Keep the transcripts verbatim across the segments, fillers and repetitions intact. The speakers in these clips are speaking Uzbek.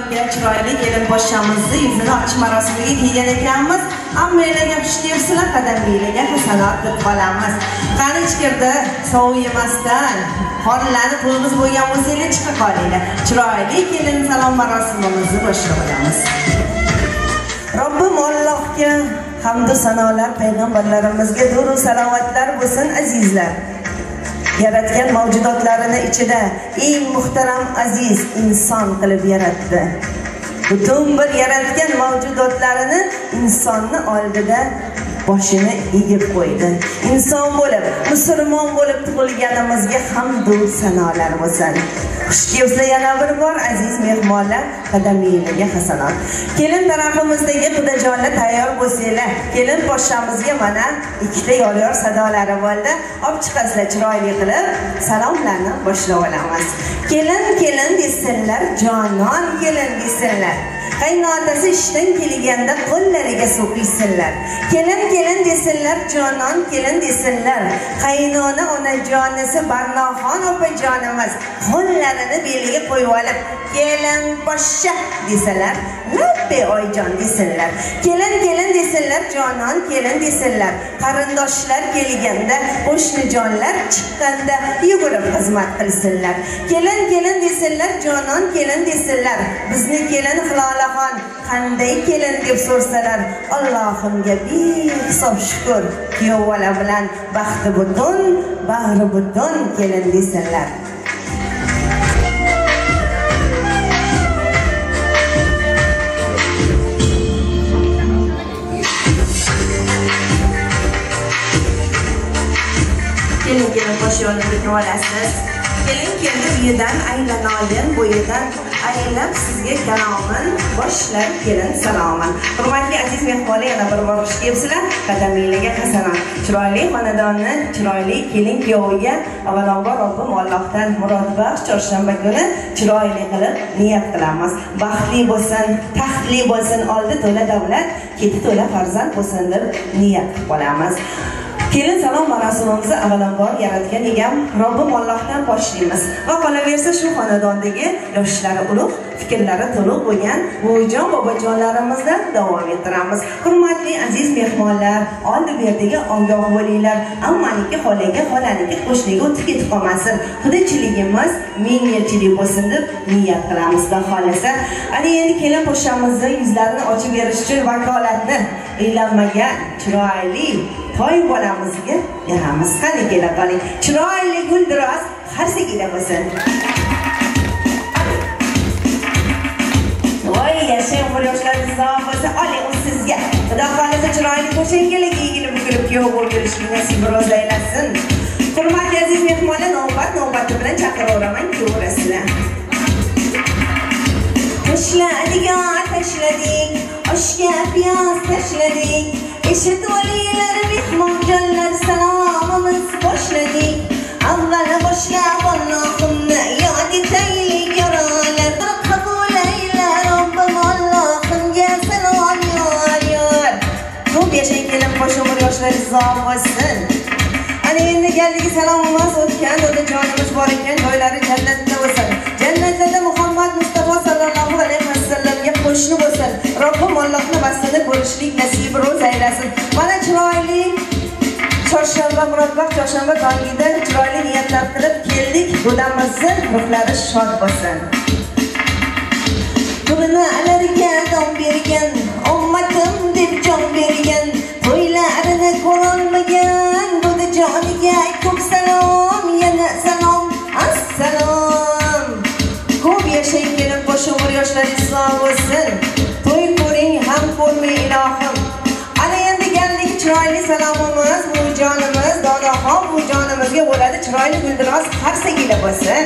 Murodga chiroyli kelin poshshamizni yuzini ochish marosimiga kelgan ekanmiz. Hammalarga xush kelibsizlar, qadaminglarga hasanot deb qolamiz. Qani ichkirda sovuq yemasdan, xonalarni to'yimiz bo'lgan bo'lsanglar chiqa qolinglar. Chiroyli kelin salom marosimimizni boshlab olamiz. Robbim Allohga hamd va sanolar, payg'ambarlarimizga dur va salovatlar bo'lsin azizlar. Yaratgan mavjudotlarini ichida eng muhtaram aziz inson qilib yaratdi. Butun bir yaratgan mavjudotlarini insonni oldida boshini egib qo'ydi. Inson bo'lib, musulmon bo'lib tug'ilganimizga hamd va sanolar bo'lsin. Xush kelibsizlar yana bir bor aziz mehmonlar, qadaminglarga hasanot. Kelin tarafimizdagi xudojonlar tayyor bo'lsanglar, kelin poshshamizga mana ikkita yor-yor sadolari bo'ldi. Olib chiqasizlar chiroyli qilib, salomlarni boshlab olamiz. Kelin kelin desinlar, jonon kelin desinlar. Qaynotasi ishdan kelganda qo'llariga suv quysinlar. Kelin kelin desinlar, jonon kelin desinlar. Qaynona onajonisi Barnoxon opajonimiz qo'llarini beliga qo'yib olib, kelin poshsha desalar, labbe oyijon desinlar. Kelin kelin desinlar, jonon kelin desinlar. Qarindoshlar kelganda, qo'shnijonlar chiqqanda yugurib xizmat qilsinlar. Kelin kelin desinlar, jonon kelin desinlar. Bizni kelin Hilola qanday kelin deb so'rsalar, Allohimga behisob shukr, kuyovlar bilan baxti butun, bag'ri butun kelin desinlar. Kelin kelin qo'shyo'lni bilib olasiz. Kelin keldi uyidan aylanolin bo'yidan aylab sizga kalomin boshlar kelin saloman. Hurmatli aziz mehmonlar, yana bir bor xush kelibsizlar. Qadaminglarga hasanot. Chiroyli xonadonni, chiroyli kelin kuyoviga avvalambor Robbim Allohdan murod baxsh chorshanba kuni chiroyli qilib niyat qilamiz. Baxtli bo'lsin, taxtli bo'lsin, oldi to'la davlat, keti to'la farzand bo'lsin deb niyat qilib qolamiz. Kelin salom marosimimizni avvalambor yaratgan egam Robbim Allohdan boshlaymiz va qolaversa shu xonadondagi yoshlari ulug', fikrlari to'liq bo'lgan buvijon bobojonlarimizdan davom ettiramiz. Hurmatli aziz mehmonlar, oldi berdagi ogoh bo'linglar. Ammaniki, xolaga, xolaniki, qo'shniga o'tib ketib qolmasin. Xudochiligimiz ming yilchilik bo'lsin deb niyat qilamiz. Xudo xolasa, ana endi kelin poshshamizni yuzlarini ochib berish uchun vakolatni e'lonmagan chiroyli toy bolamizga beramiz. Qani kela qoling. Chiroyli guldiroz xarsigilar bo'lsin. Voy, yashang umr yoshlaringiz sog' bo'lsin. Oling u sizga. Xudo xolasa chiroyli qo'shinkilik egilib bukilib kuyov bo'lib yurishni nasib ro'z aylasin. Hurmatli aziz mehmonlar, navbat navbati bilan chaqiraveraman, kelaverasizlar. Tashladik, tashladik, oshga piyoz tashladik. Eshit olinglar mehmonjonlar, salomimiz boshladik. Avval boshlab Allohimni yod etaylik yo'rlar. Qabul ayla Robbim Allohimga salom yor yor. Ko'p yashang kelin qo'shni umr yoshlaringiz sog' bo'lsin. Ana endi galigi salomimiz o'tgan, otajonimiz bor ekan, joylari jannatda bo'lsin. Jannatda Muhammad Mustafa sallallohu alayhi vasallamga qo'shni bo'lsin. Robbim Allohni vasini ko'rishlik nasib ro'z aylasin. Mana chiroyli chorshanba, murodbaxt chorshanba tongida chiroyli niyatlar qilib keldik. Xudomizni ruhlari shod bo'lsin. Pulini alarga dom bergan, ummatim deb jon bergan, to'ylarini ko'rolmagan joniga ko'p salom, yana salom, assalom. Ko'p yashang kelin qo'shni umr yoshlaringiz sog' bo'lsin. To'y ko'ring, ham ko'rmay ilohim. Ana endi gallik chiroyli salomimiz buvijonimiz, Dodaxon buvijonimizga bo'ladi. Chiroyli guldiroz qarsagilar bo'lsin.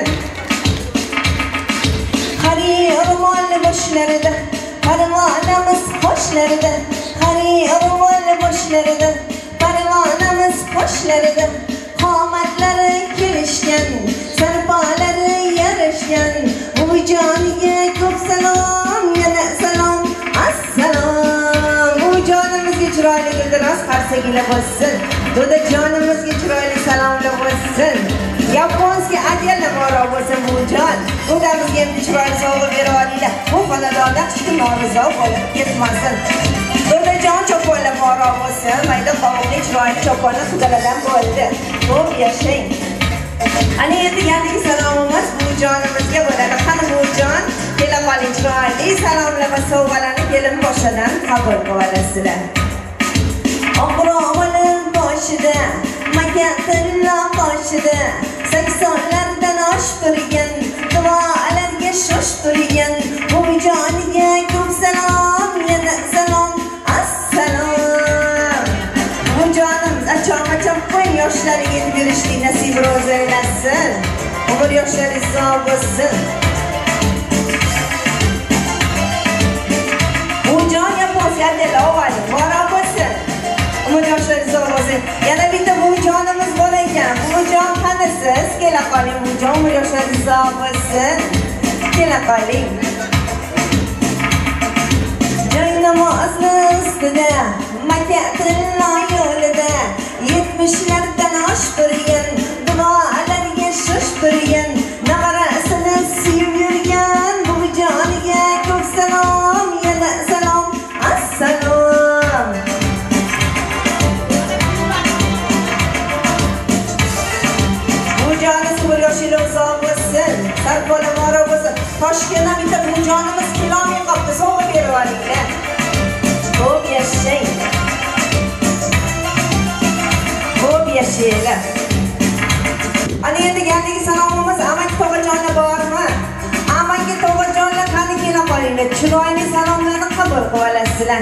Qari o'rmonli boshlarida, parvonamiz qoshlarida, qari o'rmonli boshlarida, parvonamiz qoshlarida, qomatlari kelishgan, sarpolari yarashgan, buvijoniga ko'p salom, yana salom, assalom. Buvijonimizga chiroyli guldiroz qarsagilar bo'lsin. Dodajonimizga chiroyli salomlar bo'lsin. Yaponskiy adyallar bor bo'lsin buvijon. Dodamizga ham chiroyli sovg'a berib olinglar. Bu xonadonda hech kim norizo bo'lib ketmasin. Do'dajon cho'ponlar pora bo'lsin, mayda qovoqli chiroyli cho'ponni xudolardan bo'ldi. Ko'p yashang. Ana endi yangi salomimiz buvijonimizga bo'ladi. Qani buvijon, kela qoling, chiroyli salomlar va sovg'alarni kelin boshidan qabul qilasizlar. Oqroqning boshida, makatilla qoshida, saksonlardan oshtirgan, duolarga shoshtirgan, buvijoniga ko'p salom, yana salom, assalom. Buvijonim achon-achon qo'y yoshlariga yurishlik nasib ro'z aylasin. Umr yoshlaringiz sog' bo'lsin. Buvijon yaponiyada lovali, bora bo'lsin. Umr yoshlaringiz sog' bo'lsin. Yana bitta buvijonimiz bor ekan. Buvijon qanisiz? Kela qoling buvijon, umr yoshlaringiz sog' bo'lsin. Kela qoling. Joy namozni ustida, makatilla yo'lida, yetmishlardan oshtirgan, duolarga shoshtirgan, nag'arasini suyib yurgan, buvijoniga ko'p salom, yana salom, assalom. Buvijonimiz umr yoshlaringiz sog' bo'lsin, sarpola mora bo'lsin. Toshkentdan bitta buvijonimiz kiloming qopti, sovg'a berib olinglar. Ko'p yashang. Ko'p yashanglar. Ana endi yangi salomimiz amaki tog'ajonlar bormi? Amaki tog'ajonlar qani kela qolinglar. Chiroyli salomlarni qabul qilib olasizlar.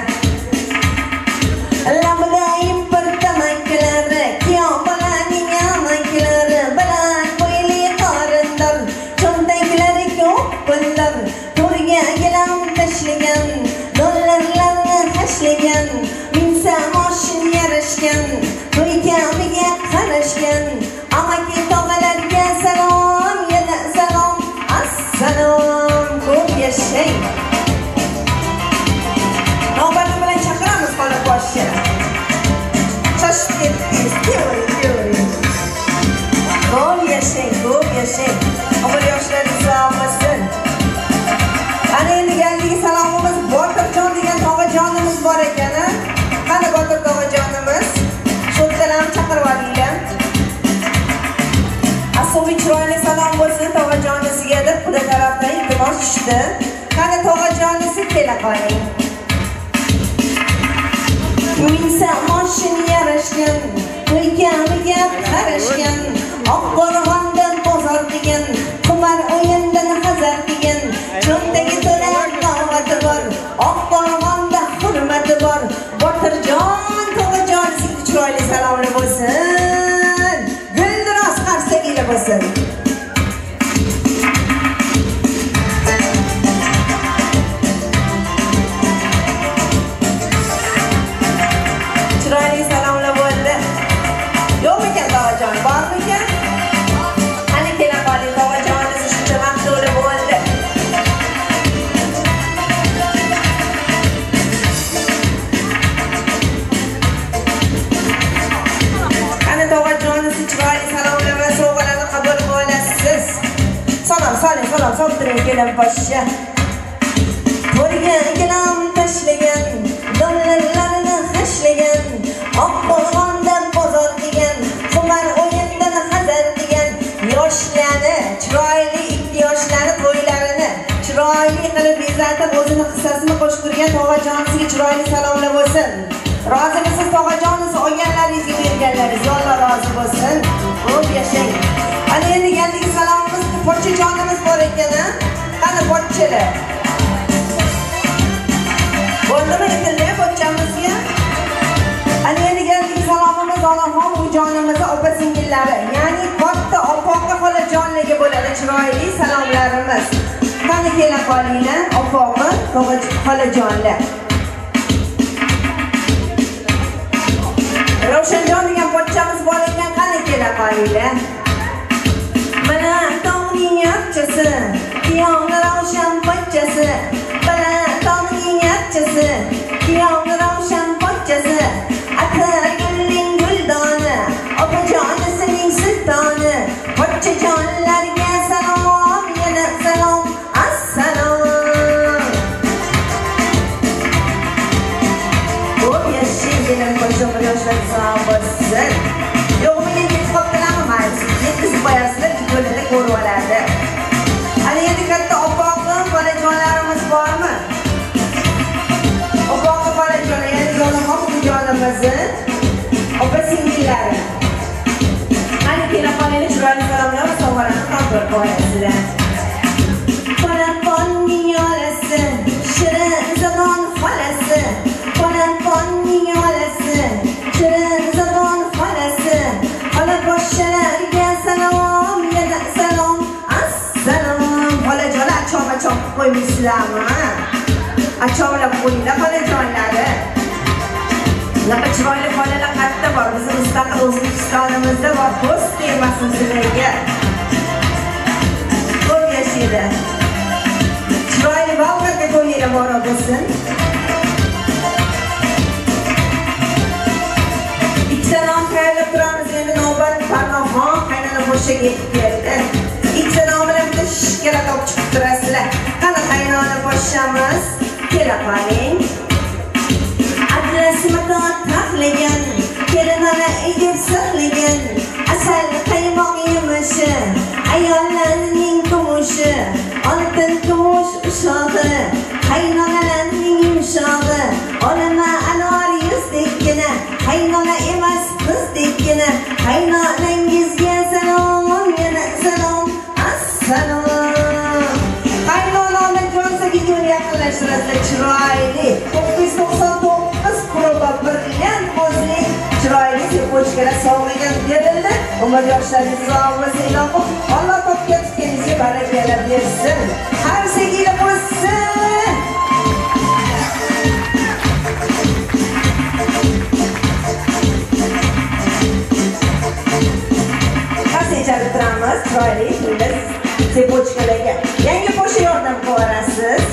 Labdayim bir tamaklari, kiyom bolaning amaklari, bilan bo'yli qorindor, cho'ntaklari ko'p pullar, to'rga gilam tashlagan, dollarlarni tashlagan, minsa moshin yarashgan, to'y kamiga qarashgan, amaki tog'alarga salom, yana salom, assalom. Ko'p yashang. Navbati bilan chaqiramiz qolib boshchi. Shoshib ketdingiz, kevring, kevring. Ko'p yashang, ko'p yashang. Umr yoshlaringiz sog' bo'lsin. Ana endi yangi salomimiz Botirjon degan tog'ajonimiz bor ekan. Qani Botir tog'ajonimiz? Sho'ttalarni chaqirib olinglar. Asobiy chiroyli salom bo'lsin tog'ajonisiga deb xudo tarafdan iltimos tushdi. Qani tog'ajonisi kela qoling. Minsa moshin yarashgan, to'y kamiga qarashgan, Oqqo'rg'ondan bozor degan, qimar o'yindan hazar degan, cho'ntagi to'la quvvati bor, Oqqo'rg'onda hurmati bor. Botirjon tog'ajonisiga chiroyli salomlar bo'lsin. Guldiroz qarsakila bo'lsin. Chiroyli salomlar bo'ldi. Yo'qmikan tog'ajon? Bormikan? Qani kela qoling tog'ajonimiz shuncha maqtuli bo'ldi. Qani tog'ajonimiz chiroyli salomlar va sovg'alarni qabul qilib olasiz. Salom, soling, salom, soltiring kelin boshcha. To'rga gilam tashlagan, dollarlarni hashlagan, Oqqo'rg'ondan bozor degan, qimar o'yindan hazar degan, yoshlarni, chiroyli ikki yoshlarni to'ylarini chiroyli qilib bezatib o'zini hissasini qo'shib turgan tog'ajonisiga chiroyli salomlar bo'lsin. Rozimisiz tog'ajonisi olganlaringizga berganlaringiz, Alloh rozi bo'lsin. Ko'p yashang. Ana endi yangi salomimiz pochchajonimiz bor ekan. Qani pochchalar? Bo'ldimi endi pochchamizga? Ana endi yangi salomimiz Onaxon buvijonimizning opa-singillari, ya'ni katta opoqqa xolajonlarga bo'ladi chiroyli salomlarimiz. Qani kela qolinglar, opoqqa xolajonlar. Ravshanjon degan pochchamiz bor ekan, qani kela qolinglar. Mana tog'ning yarchasi, kiyovni ravshan pochchasi, mana tog'ning yarchasi, kiyovni ravshan pochchasi, atar gulning guldoni, opajonisining sultoni, pochchajonlarga salom, yana salom, assalom. singillari. Hadi telefonini chiroyli salomlar va sovg'alarni qabul qilasizlar. Qonaqon dunyolasi, shirin zamon xolasi. Qonaqon dunyolasi, shirin zamon xolasi. Xola boshlarga salom, yana salom, assalom. Xolajolar achov-achov qo'ymaysizlarmi? Achovlab qo'yinglar xolajonlari. Bunaqa chiroyli xolalar qayerda bor? Bizning mustaqil O'zbekistonimizda bor. Ko'z tegmasin sizlarga. Ko'p yashaydi. Chiroyli Bolgarga to'yinglar bora bo'lsin. Ikkita nom tayyorlab turamiz. Endi navbat Farnoxon qaynona qo'shiga yetib keldi. Ikkita nom bilan bitta shishkala topib chiqib turasizlar. Qani qaynona qo'shamiz? Kela qoling. Adresi maton taxlagan, kelinona egib saqlagan, asal qaymoq yemishi, ayollarning kumushi, oltin kumush ushog'i, qaynonalarning yumshog'i, olama anor yuzdekkina, qaynona emas qizdekkina, qaynonangizga salom, yana salom, assalom. Qaynonani ko'rsa videoni yaqinlashtirasizlar, chiroyli to'qqiz yuz to'qson to'qqiz proba brilliant ko'zli chiroyli sepochkalar sog'ligan berildi. Umr yoshlaringiz uzoq ilohim Alloh topgan tutganingizga barakalar bersin. Har segila bo'lsin. Qasichalib turamiz chiroyli turli sepochkalarga. Yangi qo'sha yordam qilarasiz.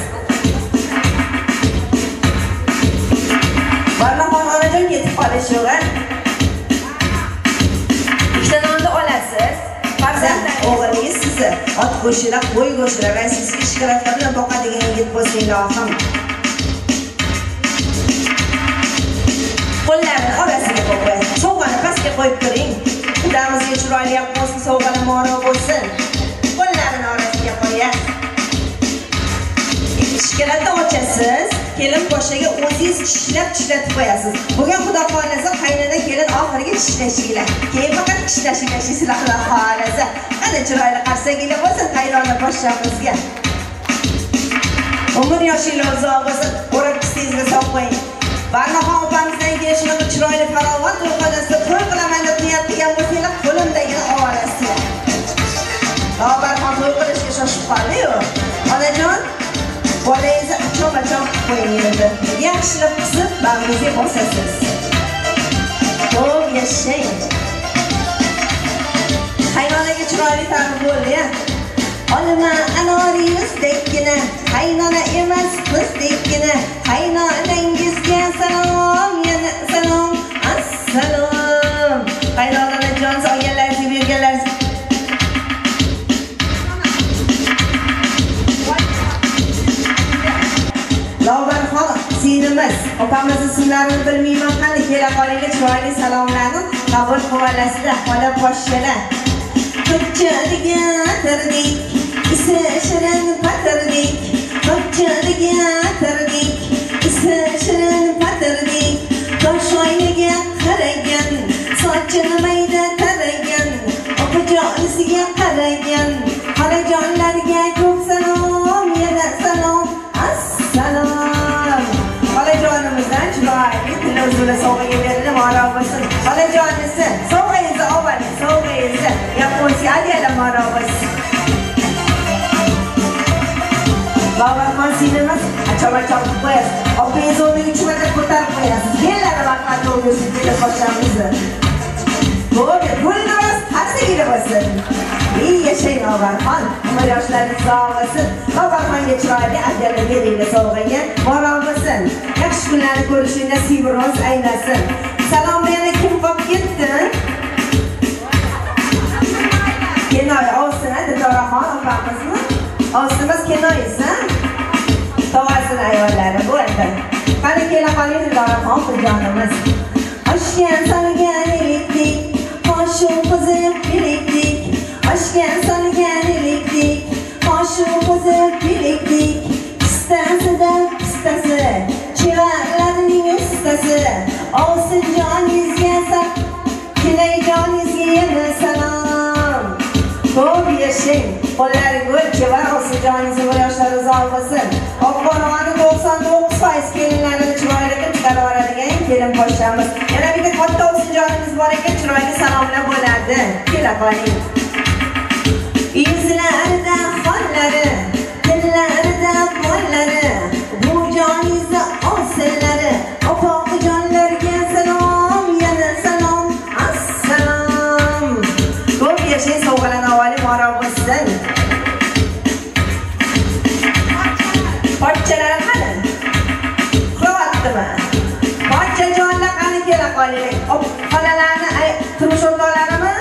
Barnamon onajon yetib qolishig'i. Ikkita nonni olasiz. Farzandlar o'g'lingiz sizni ot go'shilar, qo'y go'shilar va sizga ishqilotlar bilan boqadigan yigit bo'lsa ilohim. Qo'llarini orasiga qo'ying. Sovg'ani pastga qo'yib turing. Qudamizga chiroyli yapmo'z sovg'ani moro bo'lsin. Qo'llarini orasiga qo'ying. Ishkalatni ochasiz. Kelin boshiga o'zingiz tishlab tishlatib qo'yasiz. Bugun Xudo xolasa qaynona kelin oxiriga tishlashinglar. Keyin faqat tishlashinglar Xudo xolasa. Qani chiroyli qarsaginglar bo'lsin qaynona boshamizga. Umr yoshinglar uzoq bo'lsin. O'rab pistingizga solib qo'ying. Barnoxon opamizdan keyin shunaqa chiroyli farovon to'yxonasida to'y qilaman deb niyat qilgan bo'lsanglar, qo'limdagini olasizlar. Barnoxon to'y qilishga shoshib qoldi-yu. Onajon bolangizni achov-achov qo'ying endi. Yaxshilab qisib, bag'ringizga bosasiz. Xo'p, yashang. Qaynonaga chiroyli ta'rif bo'ldi-ya. Olma anor yuzdekkina, qaynona emas qizdekkina, qaynonangizga salom, yana salom, assalom. Qaynonani jon solganlarga berganlarga Lavbarxon sinimiz, opamizni ismlarini bilmayman, qani kela qolinglar chiroyli salomlarni qabul qilasizlar. Xola poshshalar. Ko'pchiliga tirdik, isi shirin patirdik. Ko'pchiliga tirdik, isi shirin patirdik. Tosh oynaga qaragan, sochini mayda taragan, opajonisiga qaragan. Xolajonlarga ko'p salom, yana salom, assalom. Xolajonimizdan chiroyli televizorda sovg'aga berilib ma'ro bo'lsin. Xolajonisi sovg'angizni oling, sovg'angizni yaponcha adiyada ma'ro bo'lsin. Babaxon sinimiz achov-achov qo'yasiz. Opingiz o'rniga uch marta ko'tarib qo'yasiz. Yellari vaqt o'rnisiz deb boshlaymiz. Bo'ldi, gulnoz tasirga bo'lsin. Ey yashang Babaxon, umr yoshlaringiz uzoq bo'lsin. Babaxonga chiroyli adiyada beringlar sovg'aga ma'ro bo'lsin. Yaxshi kunlarni ko'rishing nasibingiz aylasin. Salomni yana kim qolib ketdi? Kenoy Ovsina Dildoraxon opamizmi? Ovsimiz Kenoyisi. Tog'asini ayollari bo'ldi. Qani kela qoling Dildoraxon qizjonimiz. Oshgan solgan elakdik, qoshu qizib bilakdik. Oshgan solgan elakdik, qoshu qizib bilakdik. Pistasida pistasi, chiroqlarning ustasi. Ovsinjoningizga Layjonizga salom. Ko'p yashang, qo'llaringiz o'lchavar, osiljoningiz va yoshlar uzoq bo'lsin. Oqqo'rg'onni to'qson to'qqiz foiz kelinlarini chiroyli qilib chiqarib yuboradigan kelin poshamiz. Yana bitta katta osiljonimiz bor ekan, chiroyli salomlar bo'ladi. Kela qoling. Yuzlarida xonlari, tillarida qo'llari, bu joningizni osilari, opaqijonlarga salom, yana salom, assalom. Ko'p yashang, sovg'alarni avvali ma'ruf bo'lsin. Pochchalar qani? Uxlayaptimi? Pochchajonlar qani kela qoling. Xolalarni turmush o'rtoqlarimi?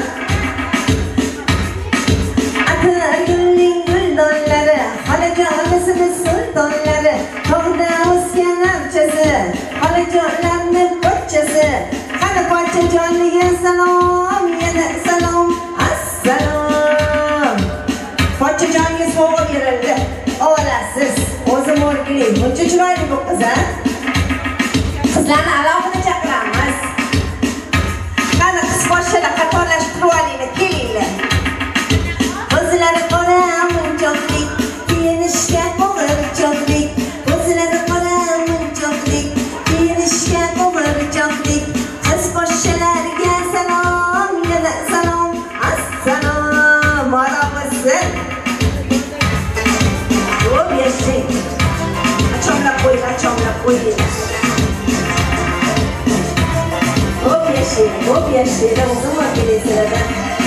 Gulning guldonlari, xolajonisini sultonlari, tog'da o'sgan archasi, xolajonlarni pochchasi. Qani pochchajonliga salom, yana salom, assalom. Pochchajonga sovg'a berildi. Olasiz, o'zim o'rgiling. Buncha chiroyli bu qiz, ha? Qizlarni alohida chaqiramiz. Qani qiz pochchalar qatorlashib turib olinglar, kelinglar. O'zlari qora munchoqlik, kiyinishga qo'g'irchoqlik. O'zlari qora munchoqlik, kiyinishga qo'g'irchoqlik. Qiz pochchalarga salom, yana salom, assalom. Ma'ruf bo'lsin. Ko'p yashang. Achonlab qo'yinglar, achonlab qo'yinglar. Ko'p yashang, ko'p yashang. O'zim ham kelaysizlar.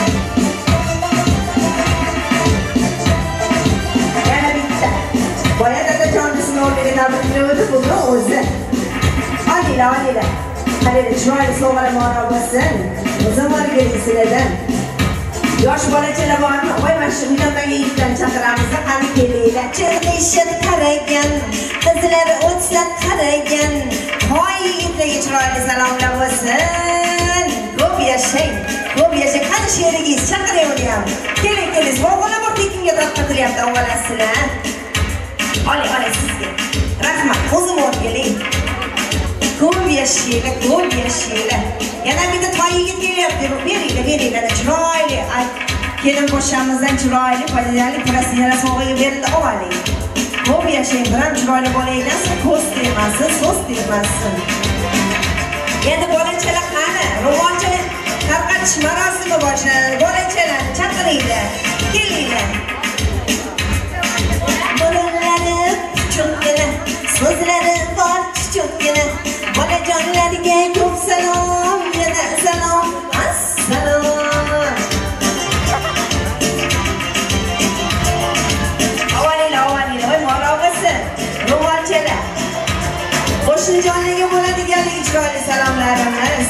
Boya dadajonisini o'rniga tabriklaydi buni o'zi. Olinglar, olinglar. Qaranglar, chiroyli sovg'alar ma'ruf bo'lsin. O'zim o'rgalaysizlar. Yosh bolachalar bormi? Voy, mana shu uydan yigitlarni chaqiramiz, qani kelinglar. Chirlashib qaragan, qizlari o'tsa qaragan. Voy, yigitlarga chiroyli salomlar bo'lsin. Ko'p yashang, ko'p yashang. Qani sherigingiz chaqiring uni ham. Keling, keling. Sovg'alar bor, tekinga tarqatilyapti, avvalasizlar. Oling, oling sizga. Rahmat, o'zim o'rgaling. Ko'p yashanglar, ko'p yashanglar. Yana bitta toy yigit kelyapti. Beringlar, beringlar. Chiroyli. Kelin po'shamizdan chiroyli, foydali professional sovg'aga berildi, oling. Ko'p yashang, biram chiroyli bo'linglar. Ko'z tegmasin, so'z tegmasin. Endi bolachalar qani? Ro'molchalar tarqatish marosimi boshlanadi. Bolachalarni chaqiringlar. Kelinglar. Cho'kkina, so'zlari bor cho'kkina. Bolajonlarga ko'p salom, yana salom, assalom. Avvalinglar, avvalinglar, voy ma'ruf bo'lsin. Ro'molchalar. Qo'shnijonlarga bo'ladiganligi chiroyli salomlarimiz.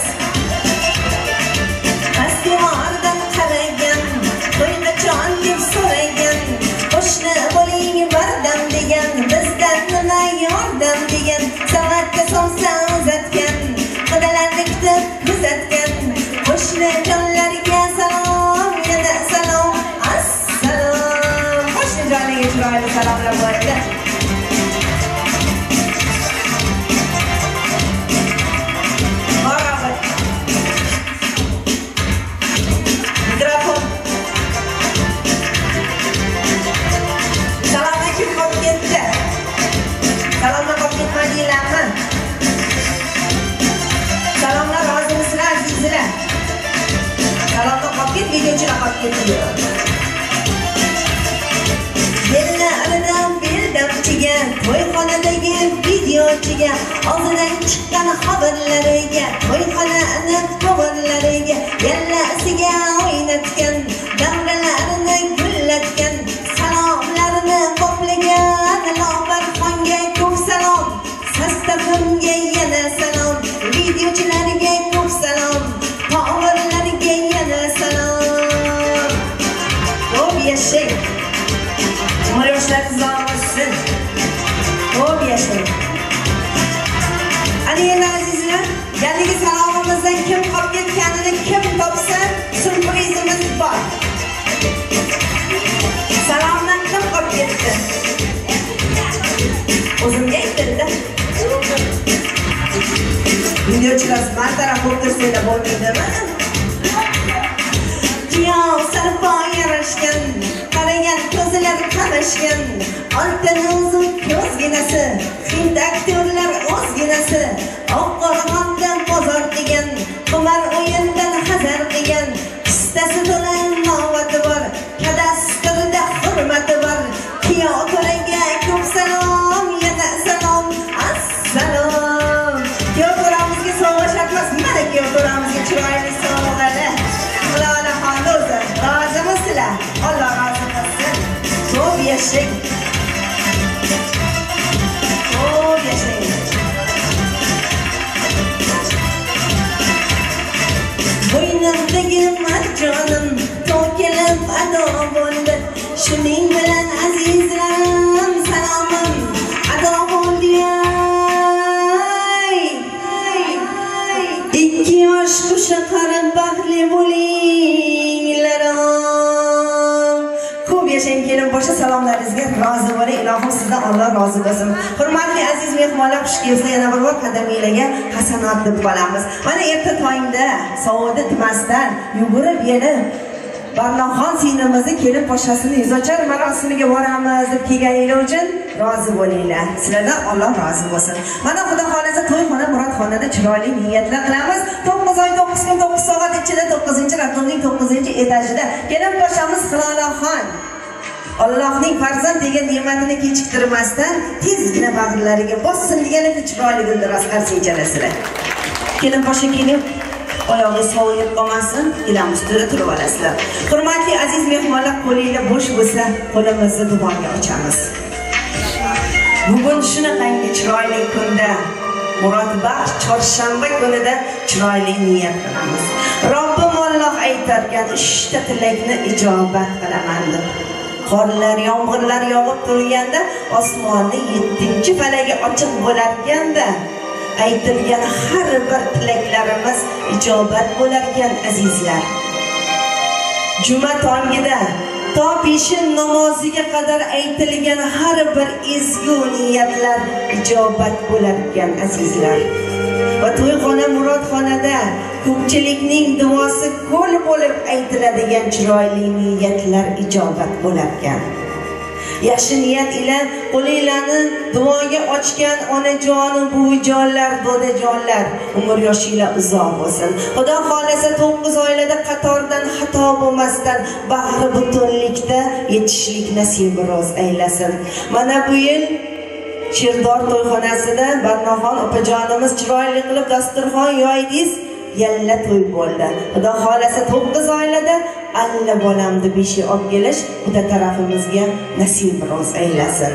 Aslimardan qaragan, to'y qachon deb so'ragan. Qo'shni bo'ling bardam degan, bizdan nima yordam degan. Savatga somsa uzatgan, xudolarni kutib kuzatgan. Qo'shni jonlarga salom, yana salom, assalom. Qo'shni jonlarga chiroyli salomlar bo'ldi. Marhamat. Mikrofon. Salomlar kim qolib ketdi? Salomlar qolib ketmadinglarmi? Salomlar rozimisizlar, azizlar? Salomlar qolib ket, videochilar qolib ketdi. Bellardan beldamchiga, to'yxonadagi videochiga, og'zidan chiqqan xabarlariga, to'yxonani xabarlariga, yallasiga o'ynatgan, damlalarni gullatgan, salomlarini qoplagan Lobarxonga ko'p salom, Sastafimga yana salom, videochilarga ko'p salom, tovarlarga yana salom. Ko'p yashang. Umr yoshlar uzoq bo'lsin. Ko'p yashang. Ana endi azizlar, yangi salomimizdan kim qolib ketganini kim topsa, surprizimiz bor. Salomdan kim qolib ketdi? O'zimga aytdi-da. Videochilar bartaraf bo'lib tursanglar bo'lmaydimi? Dunyo sarpo yarashgan, qaragan ko'zlar qarashgan, oltin uzun ko'zginasi, hind aktyorlar o'zginasi, oqqo'rg'ondan bozor degan, qimar o'yindan hazar degan, ustasi bilan novati bor, kadastrida hurmati bor. Kuyov to'raga ko'p salom, yana salom, assalom. Kuyov to'ramizga sovg'a shartmas, mana kuyov to'ramizga chiroyli sovg'alar. Lola Xondo'zi, rozimisizlar? Alloh rozi qilsin. Ko'p yashang. Ko'p yashang. Bo'ynimdagi marjonim to'kilib ado bo'ldi. Shuning bilan azizlarim salomim ado bo'ldi. Ikki yosh qushi qarib baxtli bo'linglar. Ko'p yashang kelin boshi, salomlaringizga rozi bo'ling. Ilohim sizdan Alloh rozi bo'lsin. Hurmatli aziz mehmonlar, xush kelibsizlar. Yana bir bor qadaminglarga hasanat deb qolamiz. Mana erta tongda sovuqda timasdan yugurib yelib Barnoxon sinimizni kelin poshasini yuzochar marosimiga boramiz deb kelganinglar uchun rozi bo'linglar. Sizlardan Alloh rozi bo'lsin. Mana Xudo xolasa to'yxona Murodxonada chiroyli niyatlar qilamiz. to'qqiz oy to'qqiz kun to'qqiz soat ichida to'qqizinchi raqamning to'qqizinchi etajida kelin poshamiz Hilolaxon Allohning farzand degan ne'matini kechiktirmasdan tezgina bag'rlariga bossin degan chiroyli guldiroz qarsinchalasizlar. Kelin posha kelib oyog'i sovib qolmasin, ilam ustida turib olasizlar. Hurmatli aziz mehmonlar, qo'linglar bo'sh bo'lsa, qo'limizni duoga ochamiz. Bugun shunaqangi chiroyli kunda, murodbaxsh chorshanba kunida chiroyli niyat qilamiz. Robbim Alloh aytarkan, uchta tilakni ijobat qilaman deb. Qorlar, yomg'irlar yog'ib turganda, osmonning yettinchi falagi ochiq bo'larkanda, aytilgan har bir tilaklarimiz ijobat bo'larkan azizlar. Juma tongida to peshin namoziga qadar aytilgan har bir ezgu niyatlar ijobat bo'larkan azizlar. Va to'yxona Murodxonada ko'pchilikning duosi ko'l bo'lib aytiladigan chiroyli niyatlar ijobat bo'larkan. Yaxshi niyat ila qo'linglarni duoga ochgan onajon, buvijonlar, dodajonlar, umr yoshinglar uzoq bo'lsin. Xudo xolasa to'qqiz oilada qatordan xato bo'lmasdan bahri butunlikda yetishlik nasib roz aylasin. Mana bu yil Shirdor to'yxonasida Barnoxon opajonimiz chiroyli qilib dasturxon yoydingiz, yalla to'y bo'ldi. Xudo xolasa to'qqiz oilada alla bolamni beshi olib kelish xudo tarafimizga nasib roz aylasin.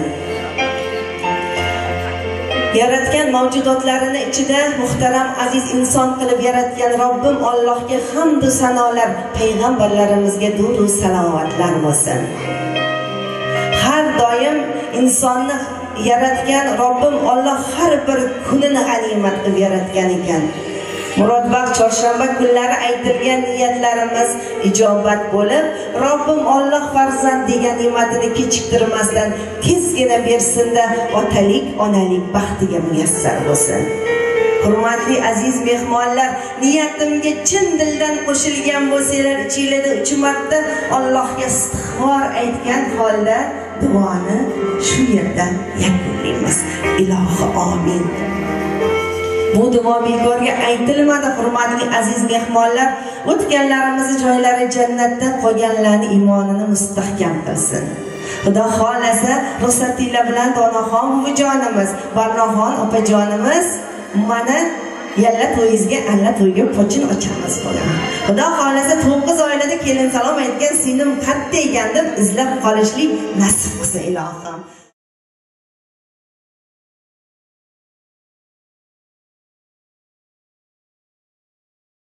Yaratgan mavjudotlarini ichida muhtaram aziz inson qilib yaratgan Robbim Allohga hamd va sanolar, payg'ambarlarimizga durud va salovatlar bo'lsin. Har doim insonni yaratgan Robbim Alloh har bir kunini g'animat qilib yaratgan ekan. Murodbaxsh chorshanba kunlari aytilgan niyatlarimiz ijobat bo'lib, Robbim Alloh farzand degan ne'matini kechiktirmasdan tezgina bersin-da, otalik, onalik baxtiga muyassar bo'lsin. Hurmatli aziz mehmonlar, niyatimga chin dildan qo'shilgan bo'lsanglar, ichinglarda uch marta Allohga istig'for aytgan holda duoni shu yerdan yakunlaymiz. Ilohi amin. Bu duo bekorga aytilmadi. Hurmatli aziz mehmonlar, o'tganlarimizni joylari jannatda, qolganlarning iymonini mustahkam qilsin. Xudo xolasa ruxsatinglar bilan Donaxon buvijonimiz, Barnoxon opajonimiz mana yalla to'yingizga alla to'yga pochin ochamiz bo'ladi. Xudo xolasa to'qqiz oilada kelin salom aytgan sinim qatta ekan deb izlab qolishlik nasib qilsa ilohim.